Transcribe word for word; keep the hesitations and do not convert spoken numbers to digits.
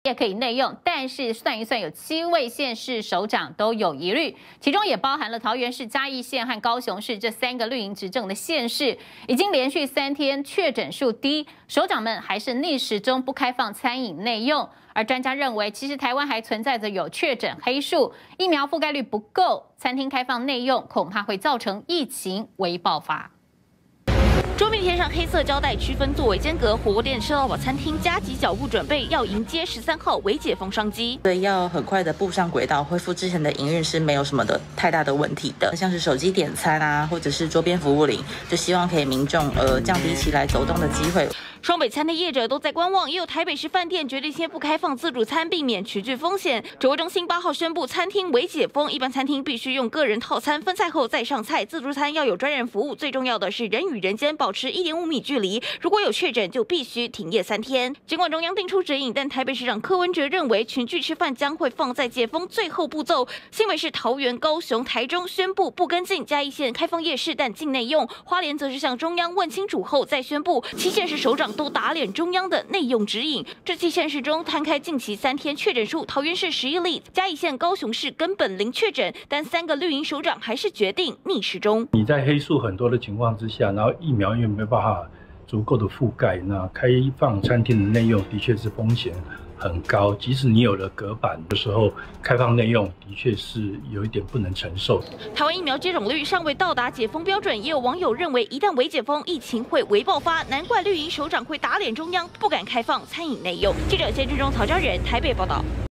也可以内用，但是算一算，有七位县市首长都有疑虑，其中也包含了桃园市、嘉义县和高雄市这三个绿营执政的县市，已经连续三天确诊数低，首长们还是逆时钟不开放餐饮内用。而专家认为，其实台湾还存在着有确诊黑数，疫苗覆盖率不够，餐厅开放内用恐怕会造成疫情微爆发。 桌面贴上黑色胶带，区分座位间隔。火锅店、吃到饱餐厅加急脚步，准备要迎接十三号微解封商机。 所以要很快的步上轨道，恢复之前的营运是没有什么的太大的问题的。像是手机点餐啊，或者是桌边服务铃，就希望可以民众呃降低起来走动的机会。 双北餐厅业者都在观望，也有台北市饭店决定先不开放自助餐，避免群聚风险。指挥中心八号宣布餐厅微解封，一般餐厅必须用个人套餐分菜后再上菜，自助餐要有专人服务。最重要的是人与人间保持一点五米距离，如果有确诊就必须停业三天。尽管中央定出指引，但台北市长柯文哲认为群聚吃饭将会放在解封最后步骤。新北市、桃园、高雄、台中宣布不跟进，嘉义县开放夜市但境内用，花莲则是向中央问清楚后再宣布。七县市首长 都打脸中央的内用指引。这七县市中摊开近期三天确诊数，桃园市十一例，嘉义县、高雄市根本零确诊，但三个绿营首长还是决定逆时钟。 你在黑数很多的情况之下，然后疫苗又没有办法足够的覆盖，那开放餐厅的内用的确是风险 很高，即使你有了隔板的时候，开放内用的确是有一点不能承受。 台湾疫苗接种率尚未到达解封标准，也有网友认为，一旦微解封，疫情会微爆发，难怪绿营首长会打脸中央，不敢开放餐饮内用。记者谢志忠、曹家人台北报道。